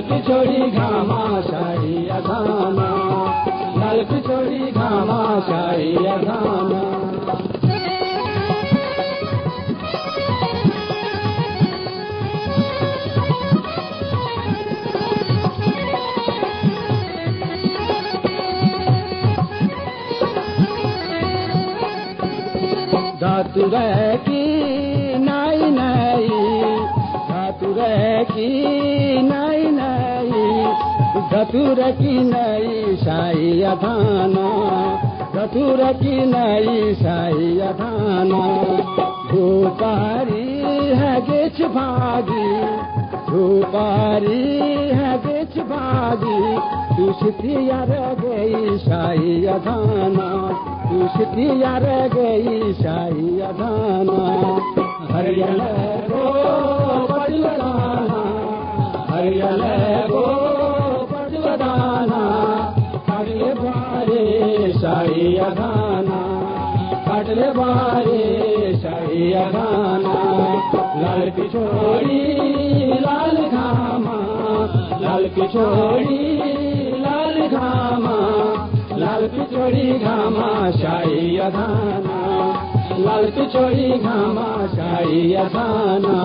पिछोड़ी घामाशाही अधाना, लाल पिछोड़ी घामाशाही अधाना। धातु की नाई नाई, धातु की नाई नाई, धतुर की नई शाही अधाना, धतुर की नई शाही अधाना। धूपारी है गेछ भागी, धूपारी है गेछ भागी, दूषितिया रह गई शाही अधाना, दूषितिया रह गई शाही अधाना। हरियल को पटवदाना, हरियल को पटवदाना, काटले बारे शाही अधाना, काटले बारे शाही अधाना। लाल पिछोड़ी लाल घामा, लाल पिछोड़ी लाल घामा, लाल पिछोड़ी घामाशाही अधाना, लाल पिछोड़ी घामाशाही अधाना।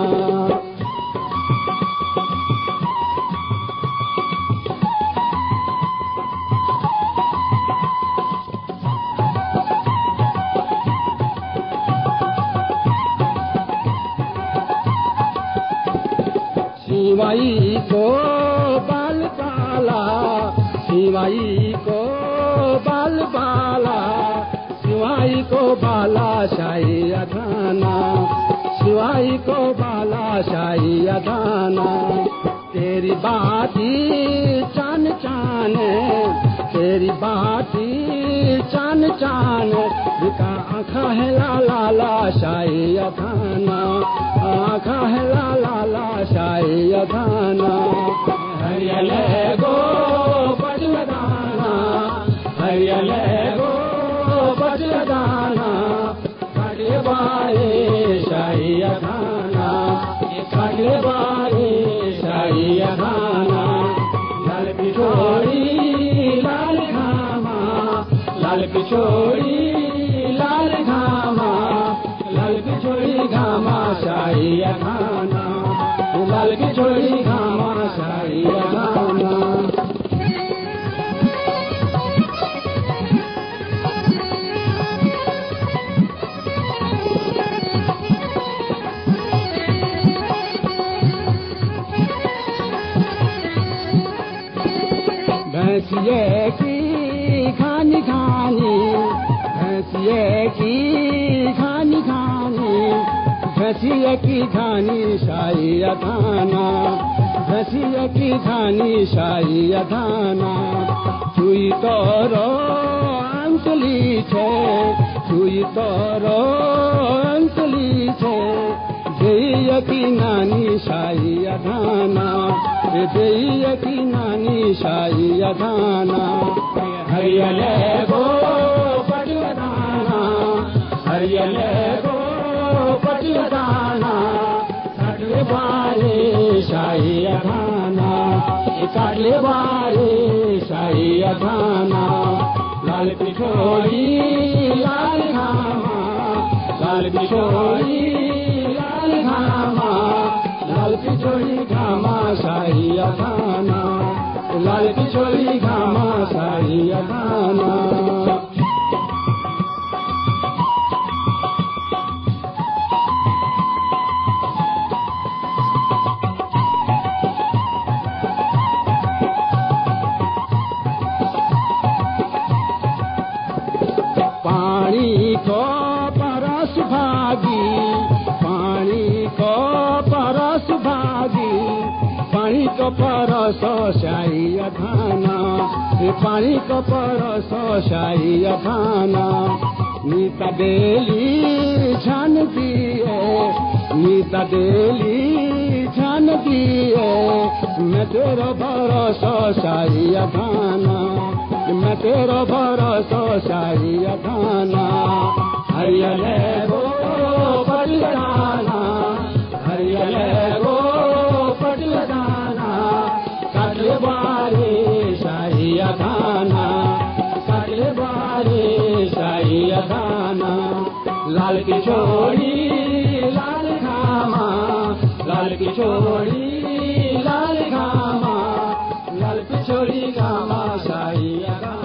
शिवाई को बाल बाला, शिवाई को बाल बाला, शिवाई को बाला शाही अधाना, शिवाई को बाला शाही अधाना। तेरी बाती चान चान, तेरी बाती चान चान, बिका आँखा है लाला ला शाही अधाना, आँखा है लाला ला शाही अधाना। हरियल गो पटवदाना, हरियल गो पटवदाना, काटले बारे शाही अधाना, काटले बारे शाही अधाना। लाल पिछोड़ी लाल घामा, लाल पिछोड़ी लाल घामा, लाल पिछोड़ी घामाशाही अधाना, लाल पिछोड़ी घामाशाही अधाना। भैंसिए की खानी खानी, भैंसिए की खानी खानी, भैंसिए की खानी शाही अधाना, भैंसिए की खानी शाही अधाना। चुई तोरो अंतली छे, चुई तोरो अंतली छे, जय की नानी शाही अधाना, जय की नानी शाही अधाना। हरियल गो पटवदाना, हरियल गो पटवदाना, काटले बारे शाही अधाना, काटले बारे शाही अधाना। लाल पिछोड़ी लाल घामा, लाल पिछोड़ी लाल घामा, लाल पिछोड़ी घामाशाही अधाना, लाल पिछोड़ी घामाशाही अधाना। पानी को परस भागी, पानी को परस भागी, पानी को परस शाही अधाना, पानी को परस शाही अधाना। नीता बेली छान दिए, नीता बेली छान दिए, मैं तेरो भरोसा शाही अधाना, मैं तेरो भरोसा शाही अधाना। हरियल गो पटवदाना, हरियल गो पटवदाना, काट लाल की छोड़ी लाल घामा, लाल की छोड़ी लाल घामा, लाल की छोड़ी घामा साई